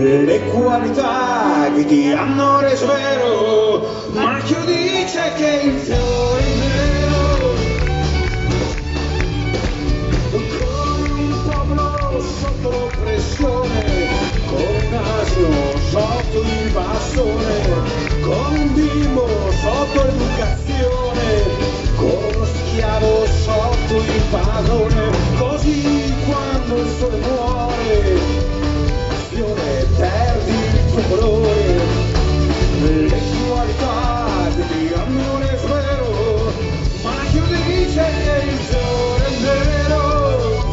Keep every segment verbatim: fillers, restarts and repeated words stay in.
le qualità che ti hanno reso vero. Marchio dice che il fiore è nero, come un popolo sotto l'oppressione, come un asino sotto il bastone, come un bimbo sotto l'educazione, come uno schiavo sotto il padrone. Così quando il sole muore, fiore perdi il tuo colore, le qualità che ti hanno reso vero. Marchio dice che il fiore è nero,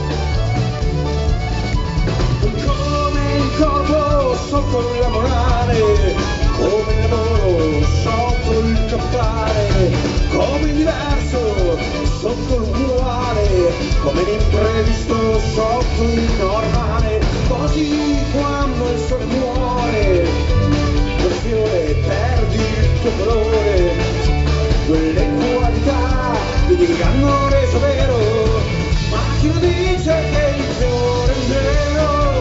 come il corpo sotto la morale, come il lavoro sotto il capitale, come il diverso sotto l'uguale, come l'imprevisto sotto il normale. Così quando il sole muore, il fiore perdi il tuo colore, quelle qualità che ti hanno reso vero. Ma chi lo dice che il fiore è nero,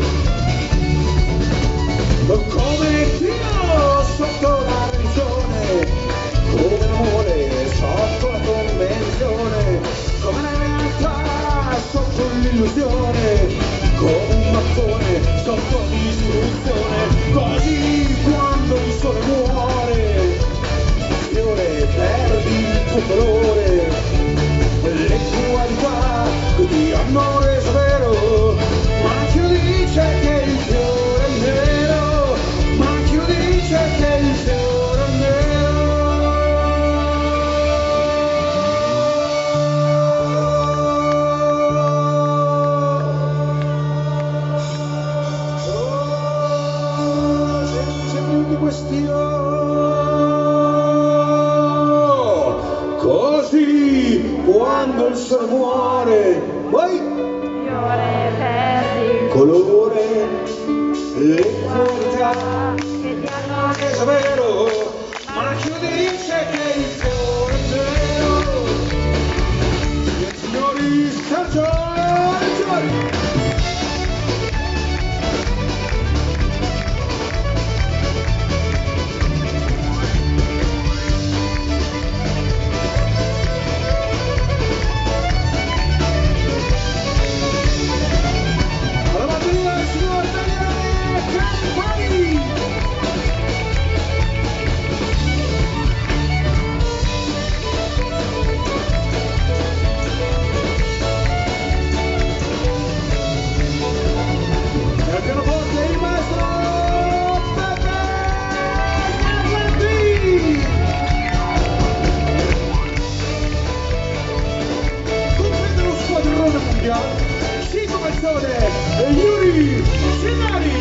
come Dio sotto la religione, come l'amore sotto la convenzione, come la realtà sotto l'illusione, come un mattone sotto l'istruzione. Così quando il sole muore, fiore perdi il tuo colore, le qualità che ti hanno reso vero. Ma chi lo dice che il fiore è nero, ma chi lo dice che il fiore è nero. Oh, senza più di questione. Così quando il sole muore, poi fiore perdi il colore, le qualità che ti hanno reso vero. Ma chi dice che il fiore è vero? E signori, stagione, signori. Alla batteria il signor Daniele Campani. E al pianoforte il maestro Pepe Carletti. Comprende lo squadrone mondiale, Chico Mezzone e Yuri Sinari.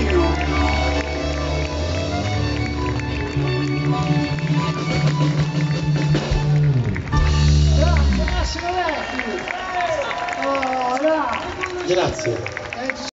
Grazie Massimo Vecchi! Oh, dai! Grazie.